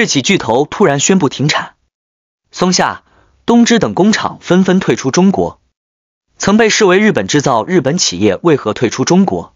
日企巨头突然宣布停产，松下、东芝等工厂纷纷退出中国。曾被视为日本制造，日本企业为何退出中国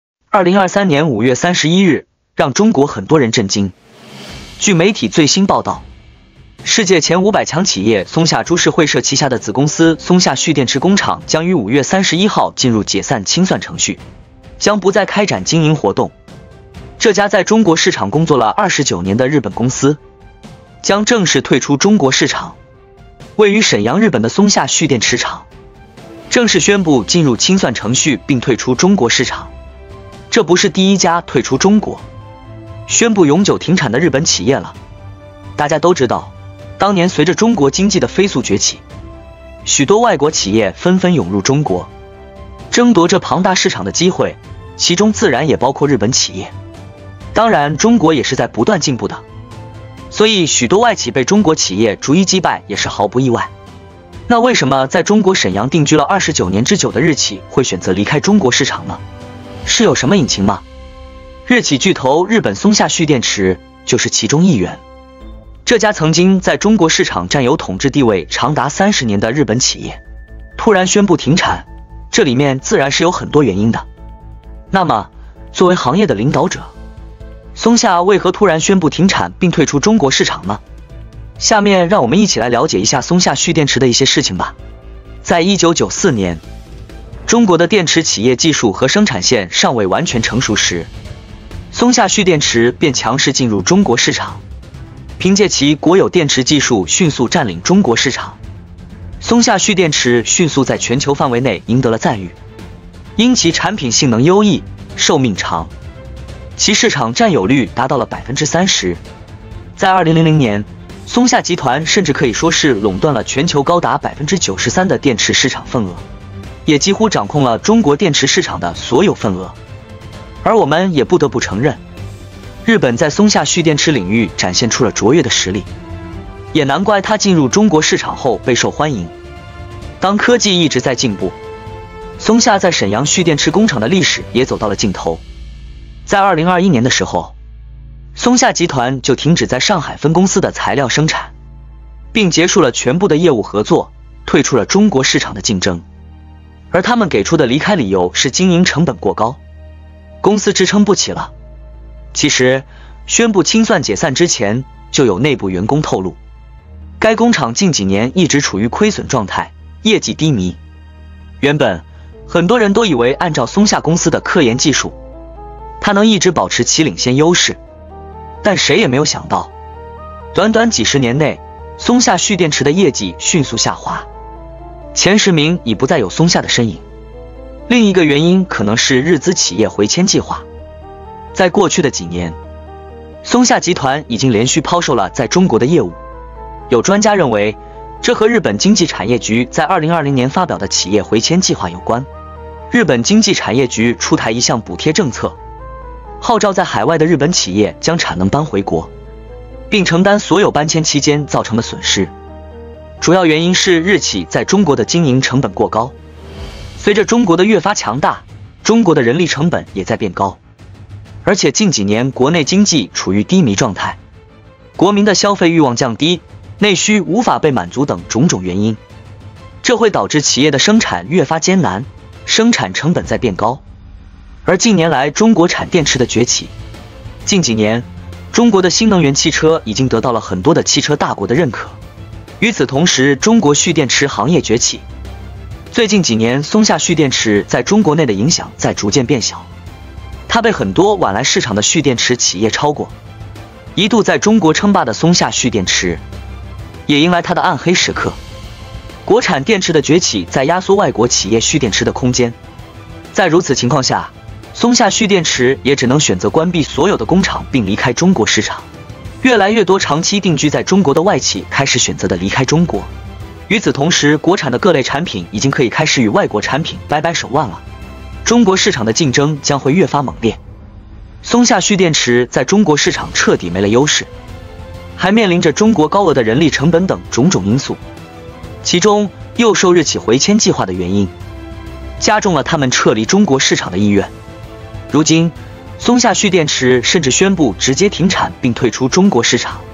？2023年5月31日，让中国很多人震惊。据媒体最新报道，世界前500强企业松下株式会社旗下的子公司松下蓄电池工厂将于5月31号进入解散清算程序，将不再开展经营活动。这家在中国市场工作了29年的日本公司将正式退出中国市场。位于沈阳日本的松下蓄电池厂正式宣布进入清算程序并退出中国市场。这不是第一家退出中国、宣布永久停产的日本企业了。大家都知道，当年随着中国经济的飞速崛起，许多外国企业纷纷涌入中国，争夺这庞大市场的机会，其中自然也包括日本企业。当然，中国也是在不断进步的，所以许多外企被中国企业逐一击败也是毫不意外。那为什么在中国沈阳定居了29年之久的日企会选择离开中国市场呢？是有什么隐情吗？日企巨头日本松下蓄电池就是其中一员。这家曾经在中国市场占有统治地位长达30年的日本企业，突然宣布停产，这里面自然是有很多原因的。那么，作为行业的领导者，松下为何突然宣布停产并退出中国市场呢？下面让我们一起来了解一下松下蓄电池的一些事情吧。在1994年，中国的电池企业技术和生产线尚未完全成熟时，松下蓄电池便强势进入中国市场，凭借其国有电池技术迅速占领中国市场。松下蓄电池迅速在全球范围内赢得了赞誉，因其产品性能优异、寿命长，其市场占有率达到了 30%。 在2000年，松下集团甚至可以说是垄断了全球高达 93% 的电池市场份额，也几乎掌控了中国电池市场的所有份额。而我们也不得不承认，日本在松下蓄电池领域展现出了卓越的实力，也难怪它进入中国市场后备受欢迎。当科技一直在进步，松下在沈阳蓄电池工厂的历史也走到了尽头。在2021年的时候，松下集团就停止在上海分公司的材料生产，并结束了全部的业务合作，退出了中国市场的竞争。而他们给出的离开理由是经营成本过高，公司支撑不起了。其实，宣布清算解散之前，就有内部员工透露，该工厂近几年一直处于亏损状态，业绩低迷。原本，很多人都以为按照松下公司的科研技术，它能一直保持其领先优势，但谁也没有想到，短短几十年内，松下蓄电池的业绩迅速下滑，前10名已不再有松下的身影。另一个原因可能是日资企业回迁计划。在过去的几年，松下集团已经连续抛售了在中国的业务。有专家认为，这和日本经济产业局在2020年发表的企业回迁计划有关。日本经济产业局出台一项补贴政策，号召在海外的日本企业将产能搬回国，并承担所有搬迁期间造成的损失。主要原因是日企在中国的经营成本过高。随着中国的越发强大，中国的人力成本也在变高，而且近几年国内经济处于低迷状态，国民的消费欲望降低，内需无法被满足等种种原因，这会导致企业的生产越发艰难，生产成本在变高。而近年来中国产电池的崛起，近几年中国的新能源汽车已经得到了很多的汽车大国的认可。与此同时，中国蓄电池行业崛起，最近几年松下蓄电池在中国内的影响在逐渐变小，它被很多晚来市场的蓄电池企业超过。一度在中国称霸的松下蓄电池也迎来它的暗黑时刻。国产电池的崛起在压缩外国企业蓄电池的空间，在如此情况下，松下蓄电池也只能选择关闭所有的工厂并离开中国市场。越来越多长期定居在中国的外企开始选择的离开中国。与此同时，国产的各类产品已经可以开始与外国产品掰掰手腕了，中国市场的竞争将会越发猛烈。松下蓄电池在中国市场彻底没了优势，还面临着中国高额的人力成本等种种因素，其中又受日企回迁计划的原因，加重了他们撤离中国市场的意愿。如今，松下蓄电池甚至宣布直接停产并退出中国市场，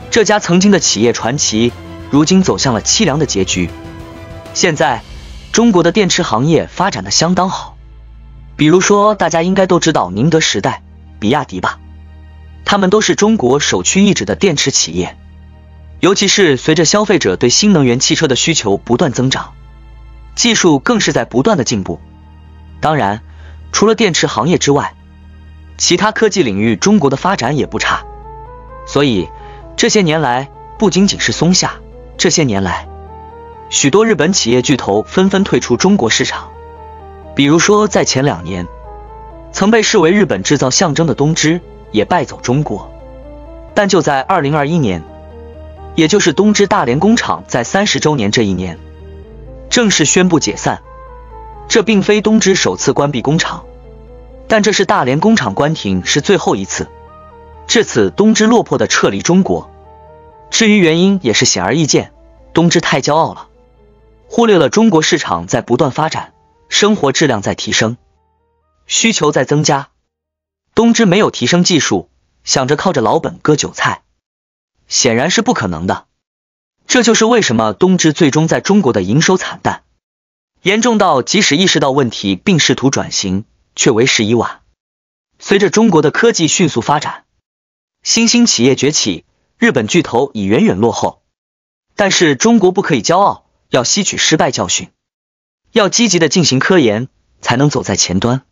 这家曾经的企业传奇，如今走向了凄凉的结局。现在，中国的电池行业发展的相当好，比如说大家应该都知道宁德时代、比亚迪吧，他们都是中国首屈一指的电池企业。尤其是随着消费者对新能源汽车的需求不断增长，技术更是在不断的进步。当然，除了电池行业之外，其他科技领域中国的发展也不差。所以这些年来，不仅仅是松下，这些年来，许多日本企业巨头纷纷退出中国市场。比如说在前2年，曾被视为日本制造象征的东芝也败走中国。但就在2021年，也就是东芝大连工厂在30周年这一年，正式宣布解散。这并非东芝首次关闭工厂，但这是大连工厂关停是最后一次。至此，东芝落魄的撤离中国。至于原因也是显而易见，东芝太骄傲了，忽略了中国市场在不断发展，生活质量在提升，需求在增加。东芝没有提升技术，想着靠着老本割韭菜，显然是不可能的。这就是为什么东芝最终在中国的营收惨淡，严重到即使意识到问题并试图转型，却为时已晚。随着中国的科技迅速发展，新兴企业崛起，日本巨头已远远落后。但是中国不可以骄傲，要吸取失败教训，要积极的进行科研，才能走在前端。